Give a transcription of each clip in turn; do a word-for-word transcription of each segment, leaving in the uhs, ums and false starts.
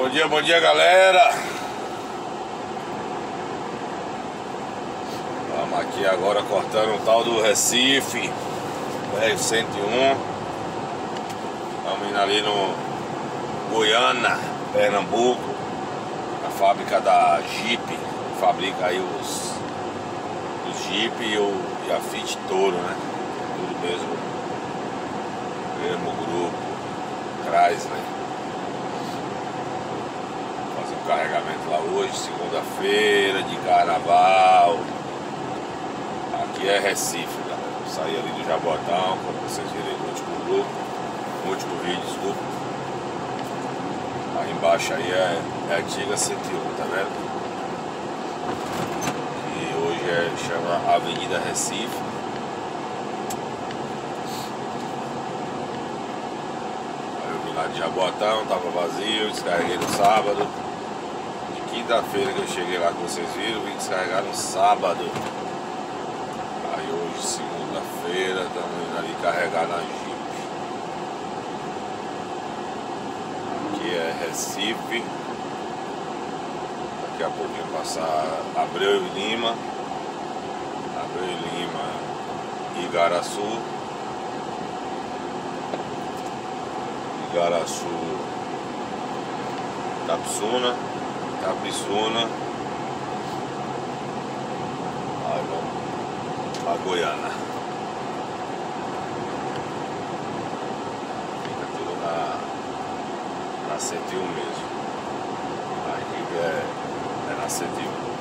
Bom dia, bom dia, galera. Vamos aqui agora cortando o tal do Recife R cento e um. Estamos indo ali no Goiânia, Pernambuco, a fábrica da Jeep, que fabrica aí os, os Jeep e, o, e a Fit Toro, né? Tudo mesmo, mesmo grupo, Chrysler. Fazer um carregamento lá hoje, segunda-feira de carnaval. Aqui é Recife, galera. Eu saí ali do Jabotão, como vocês viram no último grupo, no último vídeo, desculpa. Aí embaixo aí é, é a antiga cento e um, tá vendo? E hoje é, chama Avenida Recife. Aí eu vim lá de Jabotão, tava vazio, descarreguei no sábado. De quinta-feira que eu cheguei lá, que vocês viram, vim descarregar no sábado. Aí hoje, segunda-feira, estamos indo ali carregar na Jeep. Aqui é Recife. Daqui a pouquinho passar Abreu e Lima. Abreu e Lima e Igaraçu. Igaraçu, Tapsuna, Tapissuna. Aí vamos a Goiânia. Fica tudo na, na cento e um mesmo. Aqui é, é na cento e um.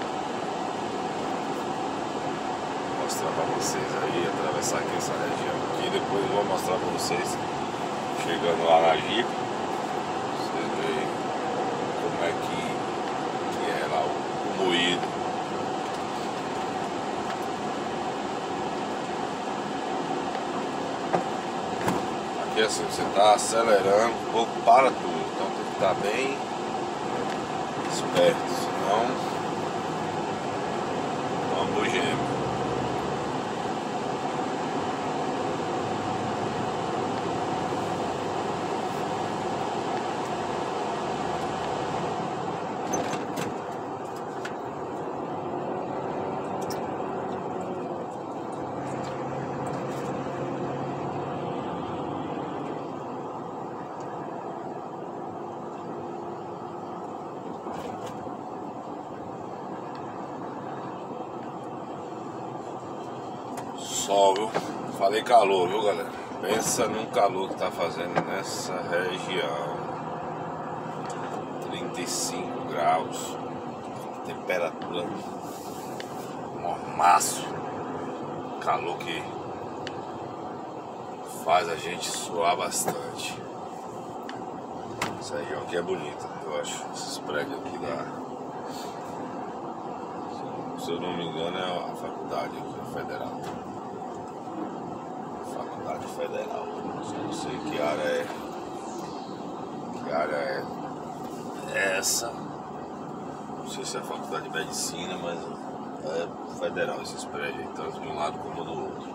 Vou mostrar pra vocês aí, atravessar aqui essa região aqui. Depois eu vou mostrar pra vocês chegando lá na Jeep. Vocês veem como é que, que é lá o, o moído. Aqui assim, você tá acelerando um pouco, para tudo. Então tem que estar bem esperto, senão vamos gêmeo. Sol, viu? Falei calor, viu, galera? Pensa num calor que tá fazendo nessa região. trinta e cinco graus. Temperatura mormaço. Calor que faz a gente suar bastante. Essa região aqui é bonita, eu acho. Esses prédios aqui da... Se eu não me engano é a faculdade aqui, federal. Faculdade Federal. Não sei que área é. Que área é essa. Não sei se é a Faculdade de Medicina, mas é federal esses prédios, tanto de um lado como do outro.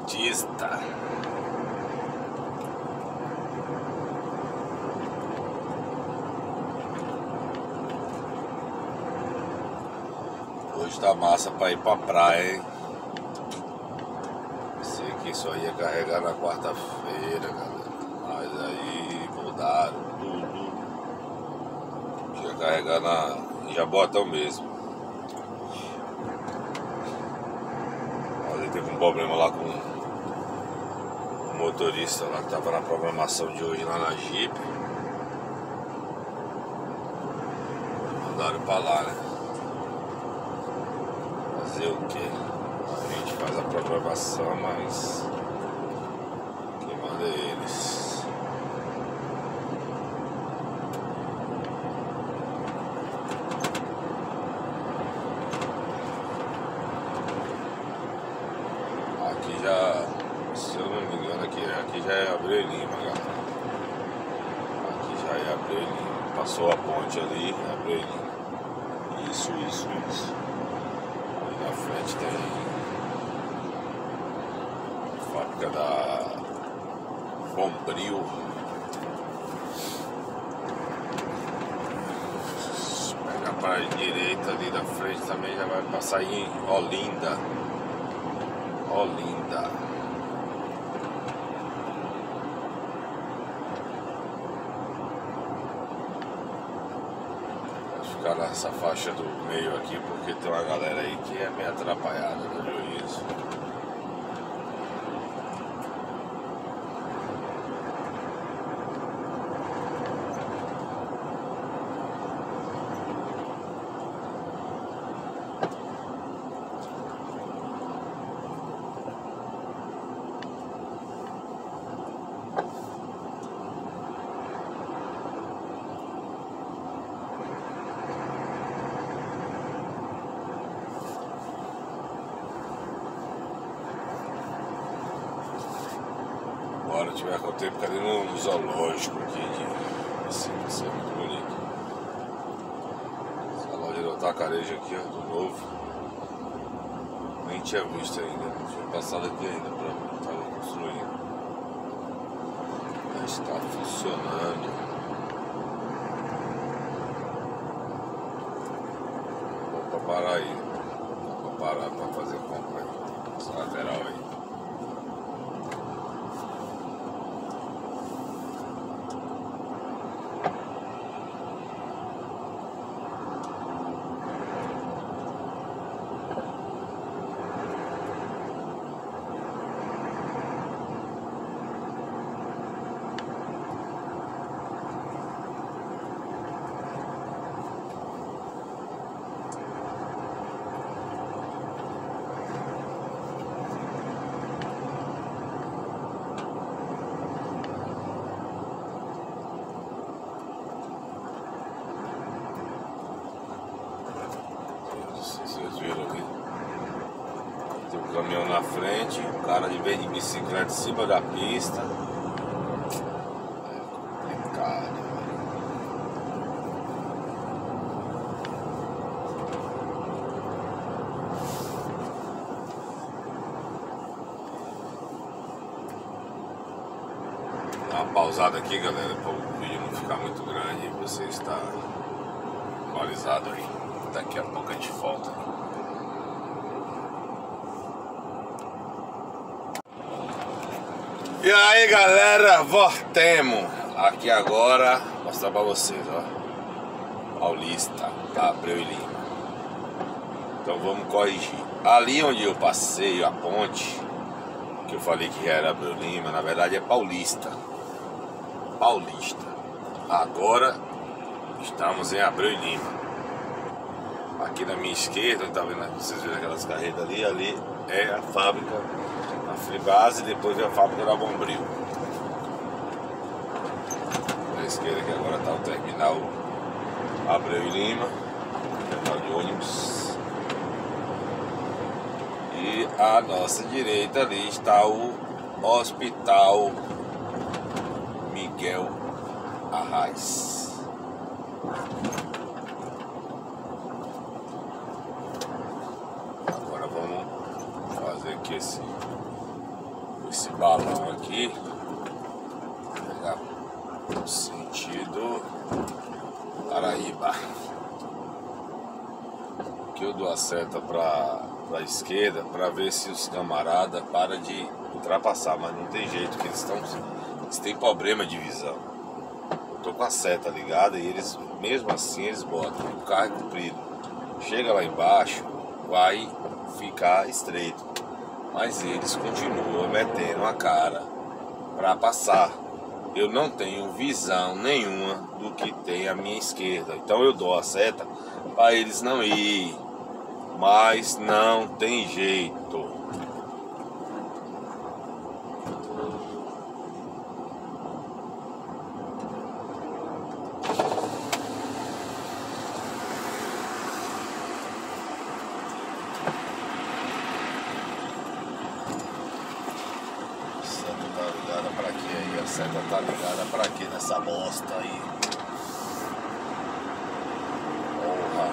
Santista. Hoje tá massa pra ir pra praia, hein? Sei que isso aí ia carregar na quarta-feira, galera. Mas aí mudaram tudo. Ia carregar na em Jaboatão mesmo. Mas ele teve um problema lá com o motorista lá que tava na programação de hoje lá na Jeep. Mandaram pra lá, né? Fazer o que? A gente faz a programação, mas quem manda é eles. Aqui já, se eu não me engano, aqui, aqui já é Abreu e Lima, galera. Aqui já é Abreu e Lima. Passou a ponte ali, Abreu e Lima. Isso, isso, isso. Na frente tem a fábrica da Bombril. Se pegar para a direita ali da frente também já vai passar em Olinda. Olinda. Ficar nessa faixa do meio aqui porque tem uma galera aí que é meio atrapalhada no juízo. Agora tiver com o tempo, cadê no zoológico aqui? De... Assim, vai ser muito bonito. Essa loja do Tacarejo aqui, ó, do novo. Nem tinha visto ainda, não tinha passado aqui ainda pra ver, estava construindo. Já está funcionando. Vou pra parar aí. Vou pra parar pra fazer compra aí. Essa lateral aí. Vocês viram ali? Tem um caminhão na frente, o cara de vez de bicicleta em cima da pista. É complicado, velho. Dá uma pausada aqui, galera, para o vídeo não ficar muito grande e você estar atualizado aí. Daqui a pouco a gente volta. E aí, galera, voltemos aqui agora. Vou mostrar pra vocês, ó. Paulista, Abreu e Lima. Então vamos corrigir. Ali onde eu passei a ponte, que eu falei que era Abreu e Lima, na verdade é Paulista. Paulista. Agora estamos em Abreu e Lima. Aqui na minha esquerda, tá vendo? Vocês viram aquelas carretas ali? Ali é a fábrica, a Fribase, e depois é a fábrica da Bombril. Na esquerda que agora tá o terminal Abreu e Lima, terminal de ônibus. E à nossa direita ali está o Hospital Miguel Arraes. Agora vamos fazer aqui esse esse balão aqui, pegar o sentido Paraíba. Aqui eu dou a seta para a esquerda para ver se os camaradas param de ultrapassar, mas não tem jeito, que eles estão, eles têm problema de visão. Eu tô com a seta ligada e eles, mesmo assim, eles botam o carro é comprido. Chega lá embaixo, vai ficar estreito, mas eles continuam metendo a cara para passar. Eu não tenho visão nenhuma do que tem à minha esquerda, então eu dou a seta para eles não ir, mas não tem jeito. A seta tá ligada pra quê nessa bosta aí? Porra!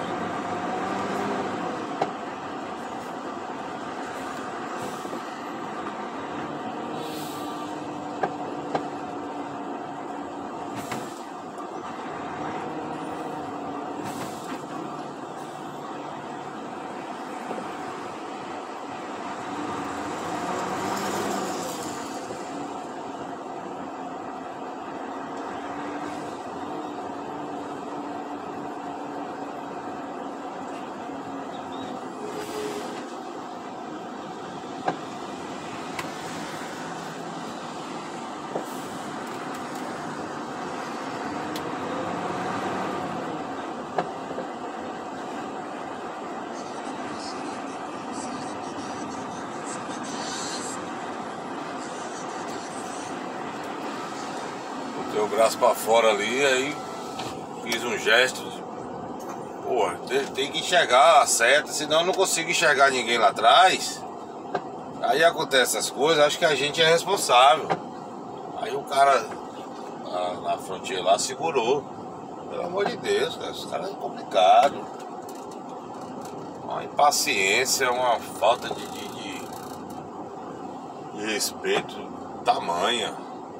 Botei o braço pra fora ali, aí fiz um gesto. Porra, tem, tem que enxergar a seta, senão eu não consigo enxergar ninguém lá atrás. Aí acontece essas coisas, acho que a gente é responsável. Aí o cara na, na fronteira lá segurou. Pelo amor de Deus, cara, esse cara é complicado. Uma impaciência, uma falta de, de, de, de respeito tamanha.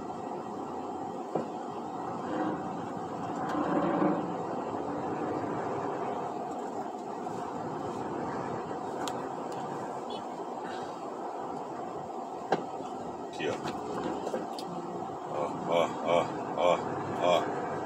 Aqui, ó. Ó, ó, ó, ó.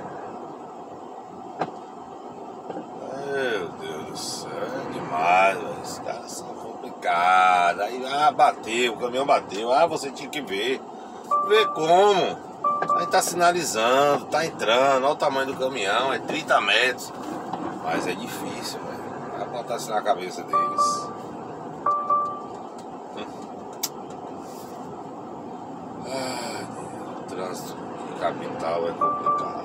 Meu Deus do céu, é demais, velho. Os caras são complicados. Aí, ah, bateu, o caminhão bateu. Ah, você tinha que ver. Ver como? Aí tá sinalizando, tá entrando. Olha o tamanho do caminhão, é trinta metros. Mas é difícil, velho. Vai botar assim na cabeça deles. O trânsito de capital é complicado.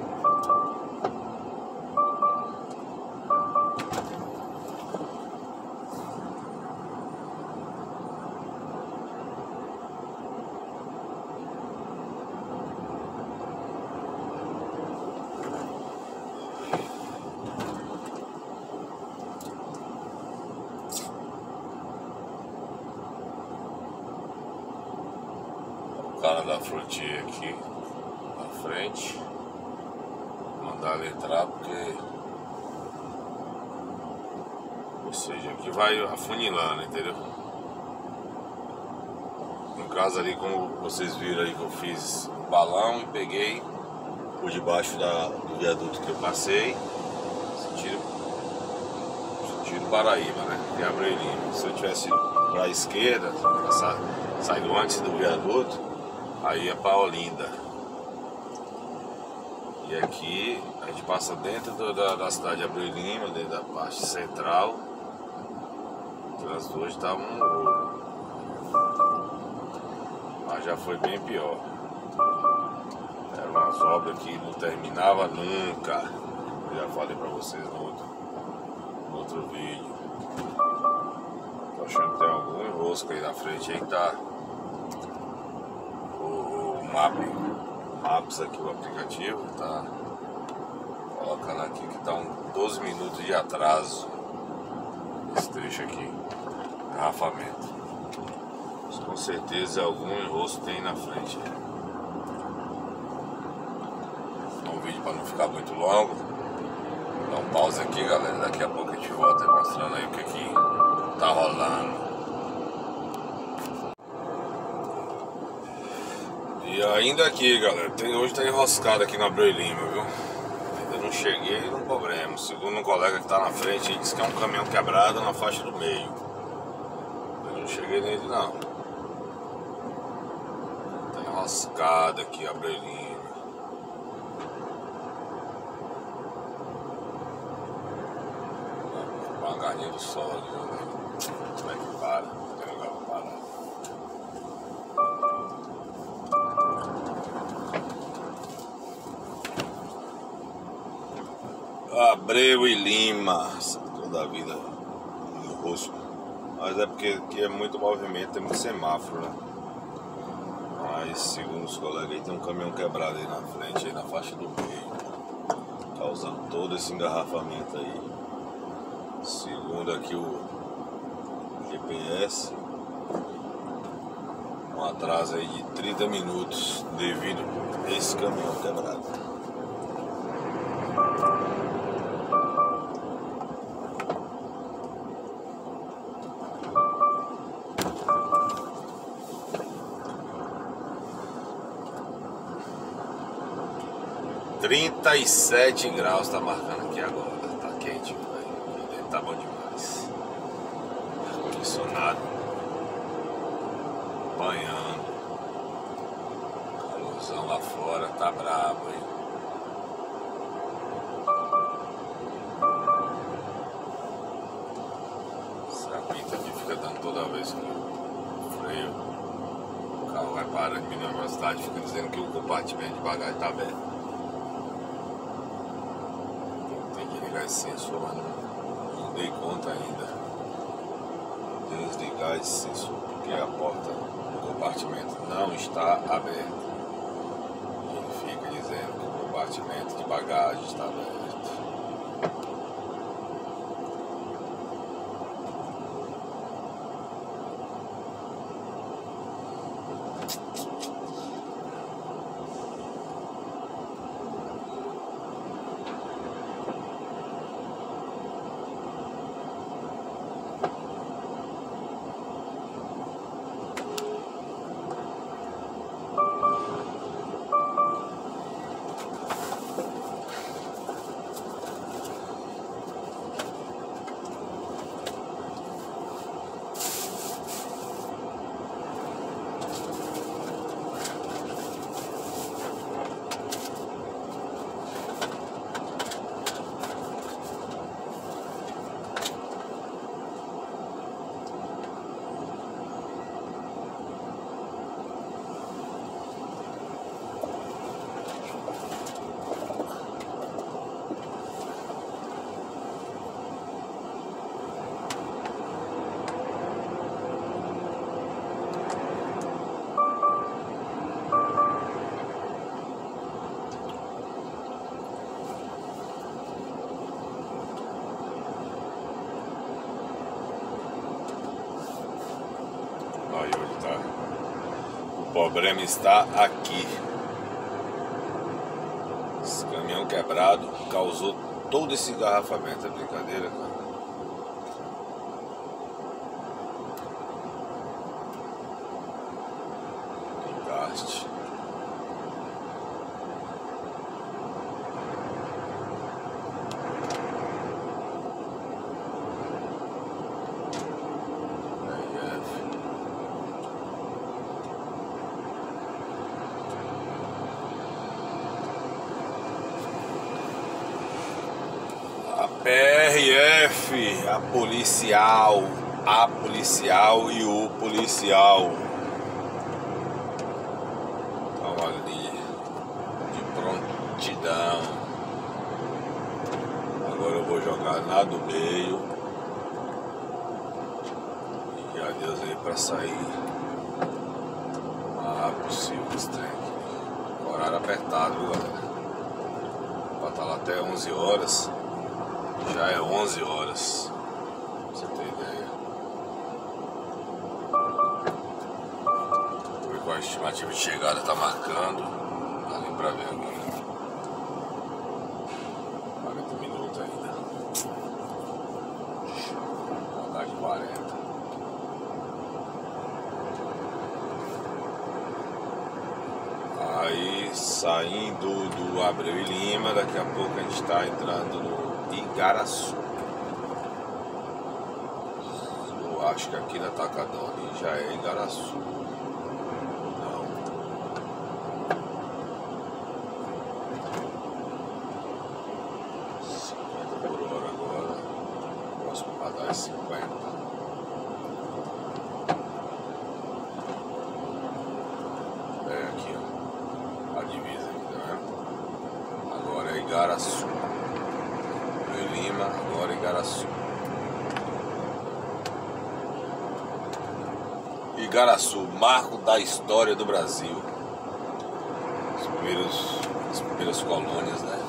O cara da Frontier aqui na frente, mandar ele entrar porque, ou seja, aqui vai afunilando, entendeu? No caso ali, como vocês viram aí que eu fiz o balão e peguei por debaixo da, do viaduto que eu passei, sentido, sentido Paraíba, né? Que é Abreu Lima. Se eu tivesse para a esquerda, passar, saindo antes do viaduto, aí é para Olinda. E aqui a gente passa dentro do, da, da cidade de Abreu Lima, dentro da parte central. Então as duas estavam um horror. Mas já foi bem pior. Eram umas obras que não terminava nunca. Eu já falei pra vocês no outro, no outro vídeo. Tô achando que tem algum enrosco aí na frente aí que tá Map, Maps aqui, o aplicativo tá colocando aqui que tá um doze minutos de atraso esse trecho aqui, engarrafamento. Com certeza algum enrosco tem na frente. Um vídeo para não ficar muito longo. Dá um pause aqui, galera. Daqui a pouco a gente volta mostrando aí o que que tá rolando. E ainda aqui, galera, tem, hoje tá enroscado aqui na Abreu Lima, viu? Ainda não cheguei no problema. Segundo um colega que tá na frente, ele disse que é um caminhão quebrado na faixa do meio. Eu não cheguei nele não. Tá enroscado aqui a Abreu Lima. Uma galinha do sol ali, ó. Como é que para? Não tem lugar pra parar. Abreu e Lima, toda a vida no rosto. Mas é porque aqui é muito movimento, tem muito semáforo, né? Mas segundo os colegas aí, tem um caminhão quebrado aí na frente, aí na faixa do meio, causando todo esse engarrafamento aí. Segundo aqui o G P S, um atraso aí de trinta minutos devido a esse caminhão quebrado. trinta e sete graus tá marcando aqui agora, tá quente, velho. Aqui dentro tá bom demais. Ar-condicionado, banhando, calorzão lá fora, tá brabo, hein? Essa apita aqui fica dando toda vez que eu freio. O carro vai parar de diminuir a velocidade, fica dizendo que o compartimento de bagagem tá aberto. Esse sensor, mas não, não dei conta ainda. Desligar esse sensor porque a porta do compartimento não está aberta. Ele fica dizendo que o compartimento de bagagem está aberto. O problema está aqui. Esse caminhão quebrado causou todo esse engarrafamento. É brincadeira, cara. Engaste. P R F, a policial, a policial e o policial. Estão ali de prontidão. Agora eu vou jogar na do meio. E adeus aí pra sair o mais rápido possível esse trem aqui. Horário apertado, viu, galera? Vai estar lá até onze horas. Já é onze horas, pra você ter ideia. qual a estimativa de chegada tá marcando. Ali pra ver agora. quarenta minutos ainda. Vou dar de quarenta. Aí saindo do Abreu e Lima, daqui a pouco a gente tá entrando no Igaraçu. Eu acho que aqui na Atacadão ali já é Igaraçu. Não. cinquenta por hora agora. Próximo radar é cinquenta. É aqui, ó. A divisa aqui, tá vendo? Agora é Igaraçu. Abreu e Lima, agora é Igaraçu. Igaraçu, marco da história do Brasil. Os primeiros, as primeiras colônias, né?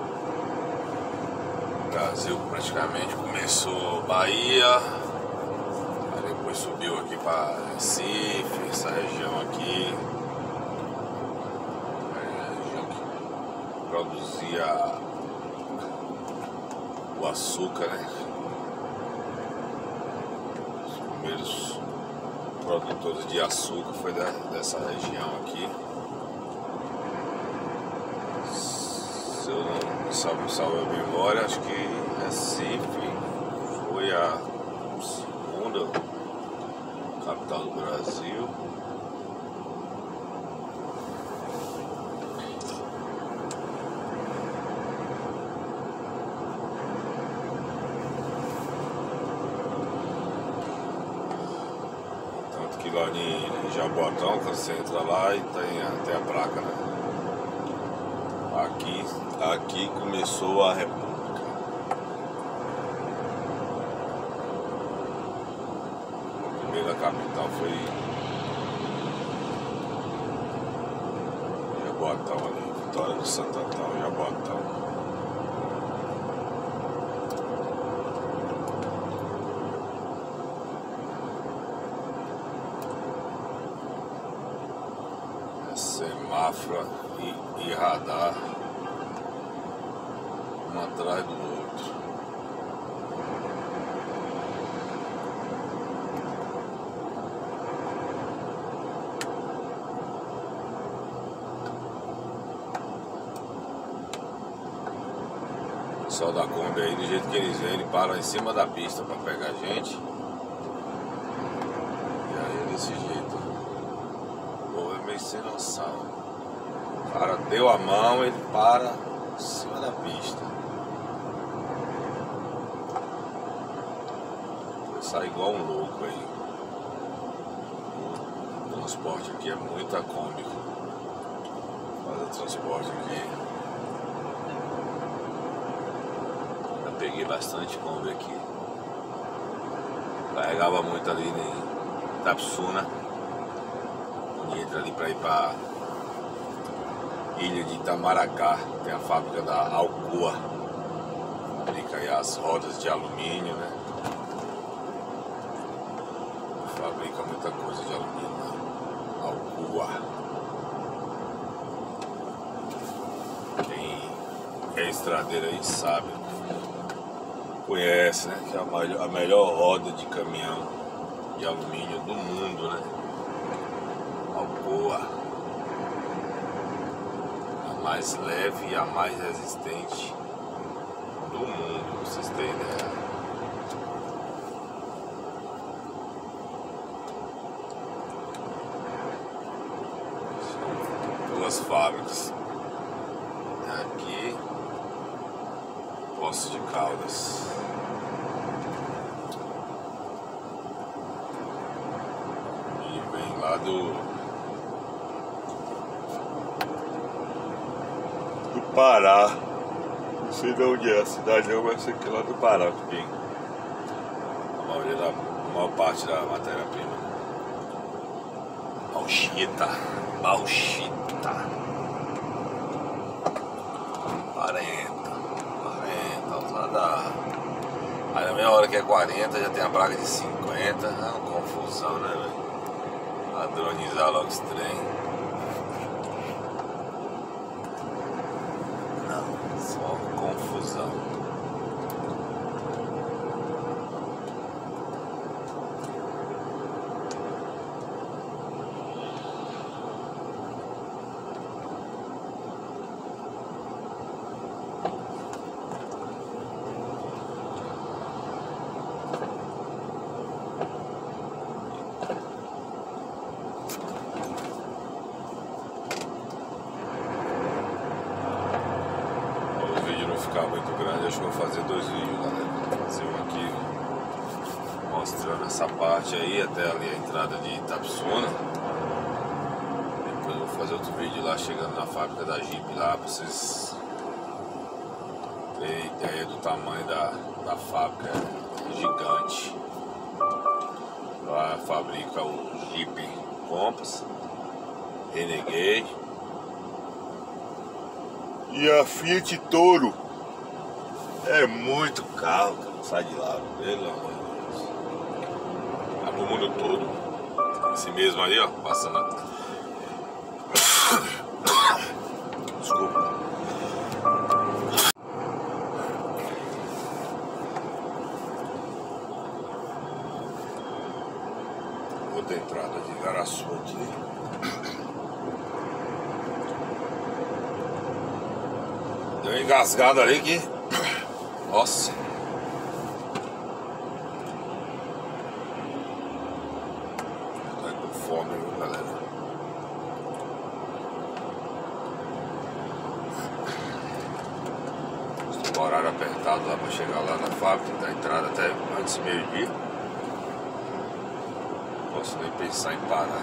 O Brasil praticamente começou Bahia, aí depois subiu aqui para Recife, essa região aqui. É a região que produzia o açúcar, né? Os primeiros produtores de açúcar foi da, dessa região aqui. Se eu não salvo, salvo a memória, acho que Recife foi a segunda capital do Brasil. Que lá em Jaboatão, quando você entra lá e tem, tem a placa, né? Aqui, aqui começou a República. A primeira capital foi Jaboatão ali, Vitória do Santo Antão, Jaboatão. Semáforo e, e radar, um atrás do outro. O pessoal da Kombi aí, do jeito que eles vêm, ele para em cima da pista para pegar a gente. E aí é desse jeito. Sem noção. O cara deu a mão, ele para em cima da pista. Vai sair igual um louco aí. O transporte aqui é muito cômico. Fazer transporte aqui. Eu peguei bastante Kombi aqui. Carregava muito ali em Itapsuna. Entra ali para ir para ilha de Itamaracá, tem a fábrica da Alcoa, fabrica aí as rodas de alumínio, né? Fabrica muita coisa de alumínio, né? Alcoa. Quem é estradeiro aí sabe, conhece, né? Que é a melhor, a melhor roda de caminhão de alumínio do mundo, né? Boa, a mais leve e a mais resistente do mundo, pra vocês terem ideia. São duas fábricas aqui, Poços de Caldas. E vem lá do Pará, não sei de onde é a cidade, não, mas sei que é lá do Pará que tem a maioria da, a maior parte da matéria-prima. Bauxita, bauxita. quarenta, quarenta, lá da. Aí na mesma hora que é quarenta já tem a placa de cinquenta, é uma confusão, né, velho? Tá Padronizar logo esse trem. Não, só confusão. Ficar muito grande, acho que vou fazer dois vídeos, galera. Vou fazer um aqui mostrando essa parte aí até ali a entrada de Itapsuna. Depois eu vou fazer outro vídeo lá chegando na fábrica da Jeep lá, pra vocês terem ideia do tamanho da, da fábrica. É gigante. Lá fabrica o Jeep Compass, Renegade e a Fiat Toro. É muito carro, cara. Sai de lá, pelo amor de Deus. Tá pro mundo todo. Esse mesmo aí, ó, passando a... Desculpa. Outra entrada de Garaçu aqui. Deu uma engasgada ali que... Nossa. Tá com fome, viu, galera? Estou com o horário apertado lá pra chegar lá na fábrica, da entrada até antes do meio-dia. Não posso nem pensar em parar.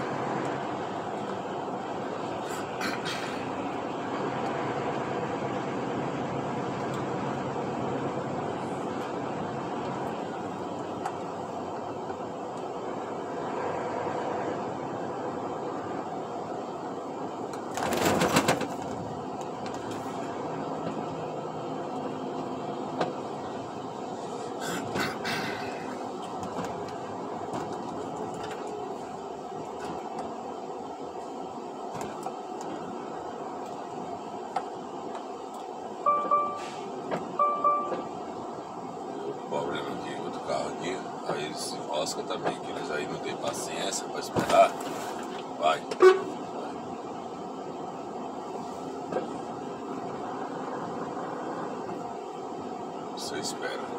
Aí eles se enroscam também, que eles aí não tem paciência pra esperar. Vai. Você espera.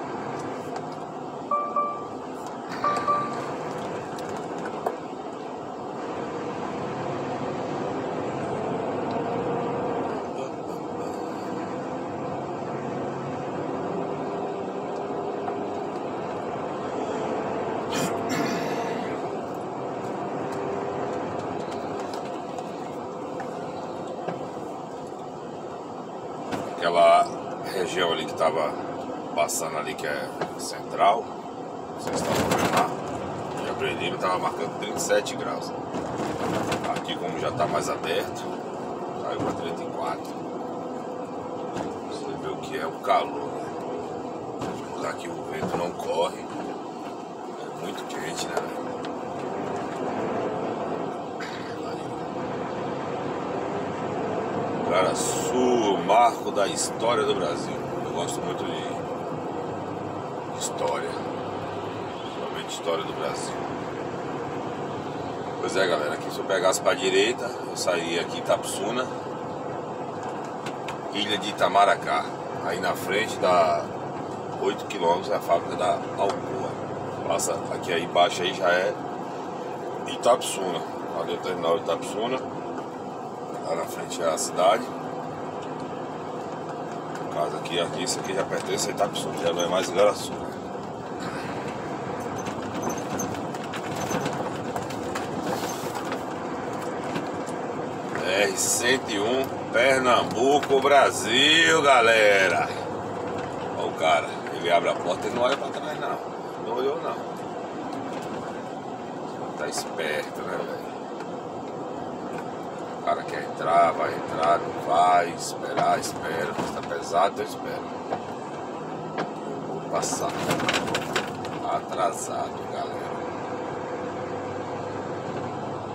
Aquela região ali que tava passando ali, que é central, vocês estão vendo lá, de Abrelino tava marcando trinta e sete graus. Aqui, como já tá mais aberto, saiu para trinta e quatro. Você vê o que é o calor, né? Aqui o vento não corre, é muito quente, né? Garaçu, marco da história do Brasil. Eu gosto muito de história, principalmente história do Brasil. Pois é, galera, aqui se eu pegasse para a direita, eu sairia aqui Itapsuna, ilha de Itamaracá. Aí na frente dá oito quilômetros, é a fábrica da Alcoa. Passa aqui aí embaixo, aí já é Itapsuna. Ali é o terminal de Itapsuna. Lá na frente é a cidade. No caso aqui, aqui, isso aqui já pertence a Itapsuna, já não é mais Garaçu. R cento e um, Pernambuco, Brasil, galera. Olha o cara, ele abre a porta e não olha pra trás não. Não olhou não. Tá esperto, né, velho? O cara quer entrar, vai entrar, não vai, esperar, espera. Se tá pesado, eu espero. Eu vou passar. Atrasado, galera.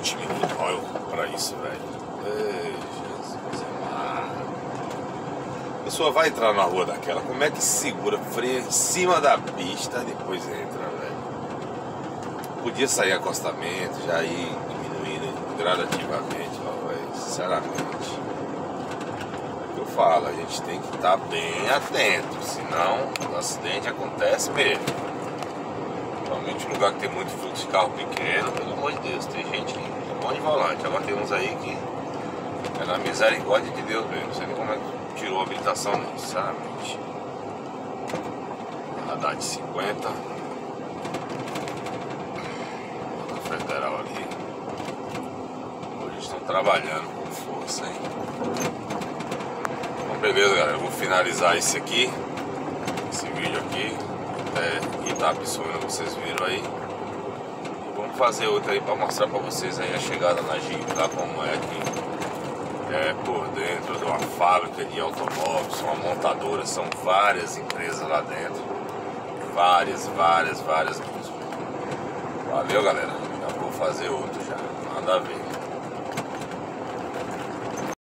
vinte minutos, olha pra isso, velho. Ei, Jesus amado. A pessoa vai entrar na rua daquela, como é que segura, freia em cima da pista e depois entra, velho? Podia sair acostamento, já ir diminuindo gradativamente, ó, velho, sinceramente. É o que eu falo, a gente tem que estar bem atento, senão o acidente acontece mesmo. Principalmente em lugar que tem muito fluxo de carro pequeno, pelo amor de Deus, tem gente que é bom de volante. Agora tem uns aí que é na misericórdia de Deus mesmo. Não sei nem como é que tirou a habilitação, não, sinceramente. Haddad cinquenta. Outra federal ali. Hoje estão trabalhando com força, hein? Então beleza, galera, eu vou finalizar esse aqui, esse vídeo aqui. É, Itapissuna, vocês viram aí. E vamos fazer outro aí para mostrar para vocês aí a chegada na Jeep, tá? Como é que é por dentro de uma fábrica de automóveis, uma montadora, são várias empresas lá dentro. Várias, várias, várias mesmo. Valeu, galera. Já vou fazer outro já. Manda ver.